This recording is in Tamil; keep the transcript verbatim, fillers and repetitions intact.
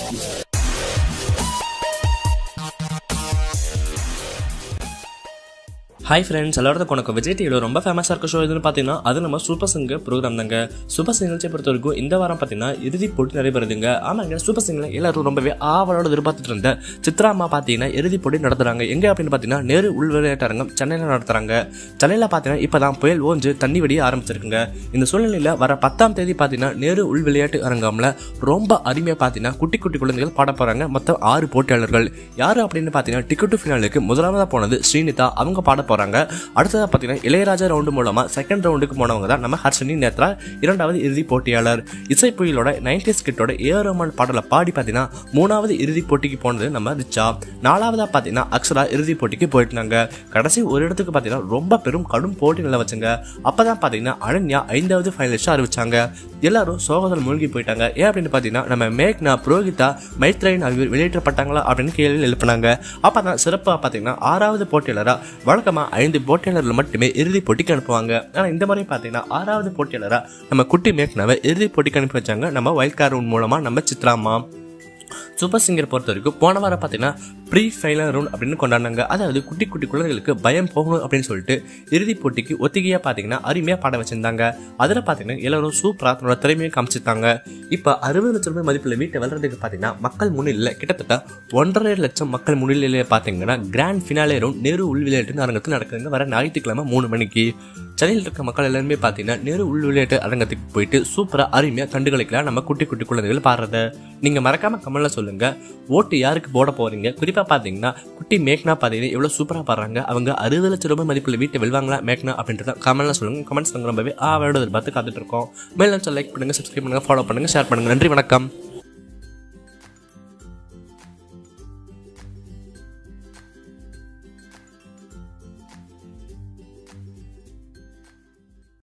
ஹாய் ஃப்ரெண்ட்ஸ், எல்லாரும் வணக்கம். விஜய் டிவியில் ரொம்ப ஃபேமஸாக இருக்க ஷோ எதுன்னு பார்த்தீங்கன்னா அது நம்ம சூப்பர் சிங்கர் ப்ரோக்ராம் தாங்க. சூப்பர் சிங்கர் நிகழ்ச்சியை பொறுத்த வரைக்கும் இந்த வாரம் பார்த்தீங்கன்னா இறுதிப் போட்டி நடைபெறுதுங்க. ஆமாங்க, சூப்பர் சிங்கரில் எல்லாரும் ரொம்பவே ஆவலோட எதிர்பார்த்துட்டு இருந்த சித்ரா அம்மா பார்த்தீங்கன்னா இறுதிப் போட்டி நடத்துறாங்க. எங்கே அப்படின்னு பார்த்தீங்கன்னா நேரு உள் விளையாட்டரங்கம் சென்னையில் நடத்துறாங்க. சென்னையில் பார்த்தீங்கன்னா இப்போ தான் புயல் ஓஞ்சு தண்ணி வெடிய ஆரம்பிச்சிருக்குங்க. இந்த சூழ்நிலையில் வர பத்தாம் தேதி பார்த்தீங்கன்னா நேரு உள் விளையாட்டு அரங்கம்ல ரொம்ப அருமையாக பார்த்தீங்கன்னா குட்டி குட்டி குழந்தைகள் பாட போகிறாங்க. மொத்தம் ஆறு போட்டியாளர்கள் யார் அப்படின்னு பார்த்தீங்கன்னா டிக்கெட் டு ஃபினாலுக்கு முதலாவதாக போனது ஸ்ரீனிதா, அவங்க பாட போகிறாங்க. அடுத்ததா பார்த்தீங்கன்னா இளையராஜா ரவுண்டு மூலமா செகண்ட் ரவுண்டுக்கு போனவங்க தான் நம்ம ஹர்ஷினி நேத்ரா, இரண்டாவது இறுதி போட்டியாளர். இசை புயலோட நைன்டிஸ் கிட்டோட ஏ ரோமான் பாடலை பாடி பார்த்தீங்கன்னா மூணாவது இறுதி போட்டிக்கு போனது நம்ம ரிச்சா. நாலாவதா பார்த்தீங்கன்னா அக்ஷரா இறுதி போட்டிக்கு போயிட்டாங்க. கடைசி ஒரு இடத்துக்கு பார்த்தீங்கன்னா ரொம்ப பெரும் கடும் போட்டி நிலை வச்சுங்க. அப்பதான் பார்த்தீங்கன்னா அனன்யா ஐந்தாவது ஃபைனலிஸ்டா அறிவிச்சாங்க. எல்லாரும் சோகத்தில் மூழ்கி போயிட்டாங்க. ஏன் அப்படின்னு பார்த்தீங்கன்னா நம்ம மேக்னா, புரோகிதா, மைத்ரேயன் ஆகியோர் வெளியேற்றப்பட்டாங்களா அப்படின்னு கேள்வி எழுப்பினாங்க. அப்பதான் சிறப்பாக பார்த்தீங்கன்னா ஆறாவது போட்டியாளரா வழக்கமா ஐந்து போட்டியாளர்கள் மட்டுமே இறுதி போட்டிக்கு அனுப்புவாங்க. ஆனா இந்த மாதிரி பாத்தீங்கன்னா ஆறாவது போட்டியாளரா நம்ம குட்டி மேக்னாவை இறுதி போட்டிக்கு அனுப்பி வச்சாங்க நம்ம வைல்ட் கார்டு மூலமா நம்ம சித்ராமா. சூப்பர் சிங்கர் பொறுத்த வரைக்கும் போன வாரம் பார்த்தீங்கன்னா ப்ரீ ஃபைனல் ரவுண்ட் அப்படின்னு கொண்டாடினாங்க. அதாவது குட்டி குட்டி குழந்தைகளுக்கு பயம் போகணும் அப்படின்னு சொல்லிட்டு இறுதிப் போட்டிக்கு ஒத்திகையாக பார்த்தீங்கன்னா அருமையாக பாட வச்சிருந்தாங்க. அதில் பார்த்தீங்கன்னா எல்லாரும் சூப்பராக தன்னோட திறமையை காமிச்சிருந்தாங்க. இப்போ அறுபது லட்சம் ரூபாய் மதிப்பில் வீட்டை வளர்றதுக்கு பார்த்தீங்கன்னா மக்கள் முன்னிலையில் கிட்டத்தட்ட ஒன்றரை லட்சம் மக்கள் முன்னிலையில் பார்த்தீங்கன்னா கிராண்ட் ஃபினாலே ரவுண்ட் நேரு உள் விளையாட்டு அரங்கத்தில் நடக்குதுங்க. வர ஞாயிற்றுக்கிழமை மூணு மணிக்கு சென்னையில் இருக்க மக்கள் எல்லாருமே பார்த்தீங்கன்னா நேரு உள் விளையாட்டு அரங்கத்துக்கு போயிட்டு சூப்பராக அருமையாக கண்டுகளிக்கலாம் நம்ம குட்டி குட்டி குழந்தைகள் பாடுறத. நீங்கள் மறக்காம கமெண்ட்ல சொல்லுங்க, ஓட்டு யாருக்கு போட போறீங்க? குறிப்பாக பார்த்தீங்கன்னா குட்டி மேக்னா பார்த்தீங்கன்னா எவ்வளோ சூப்பராக பாடுறாங்க. அவங்க அறுபது லட்சம் ரூபாய் மதிப்பில் வீட்டை வெல்வாங்களா மேக்னா அப்படின்றத கமெண்ட்ல சொல்லுங்க. கமெண்ட்ஸ் ரொம்பவே ஆவலோட பார்த்து காத்துட்டு இருக்கோம். மேலும் லைக் பண்ணுங்க, சப்ஸ்கிரைப் பண்ணுங்க, ஃபாலோ பண்ணுங்க, ஷேர் பண்ணுங்க. நன்றி, வணக்கம்.